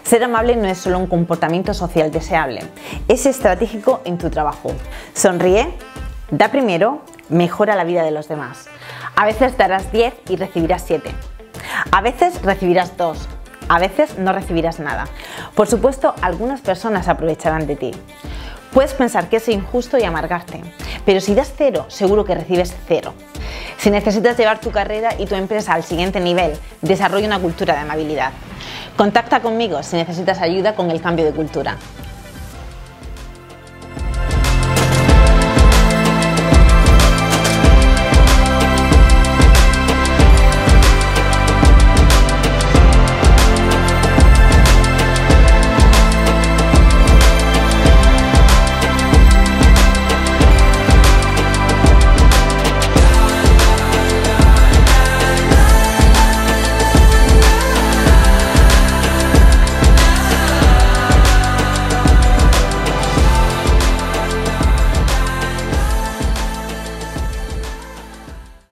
Ser amable no es solo un comportamiento social deseable, es estratégico en tu trabajo. Sonríe, da primero, mejora la vida de los demás. A veces darás 10 y recibirás 7. A veces recibirás 2. A veces no recibirás nada. Por supuesto, algunas personas aprovecharán de ti. Puedes pensar que es injusto y amargarte, pero si das 0, seguro que recibes 0. Si necesitas llevar tu carrera y tu empresa al siguiente nivel, desarrolla una cultura de amabilidad. Contacta conmigo si necesitas ayuda con el cambio de cultura.